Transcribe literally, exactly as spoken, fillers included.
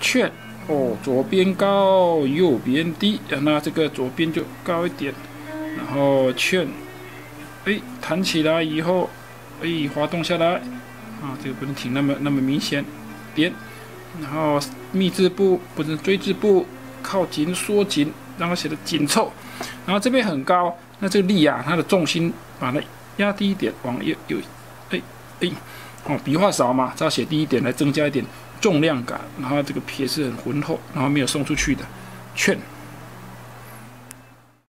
劝哦，左边高，右边低，那这个左边就高一点，然后劝，哎，弹起来以后，哎，滑动下来，啊，这个不能挺那么那么明显，点，然后密字部不是锥字部，靠紧缩紧，让它写的紧凑，然后这边很高，那这个力啊，它的重心把它压低一点，往右右，哎哎，哦，笔画少嘛，只要写低一点来增加一点重量感，然后这个撇是很浑厚，然后没有送出去的，劝。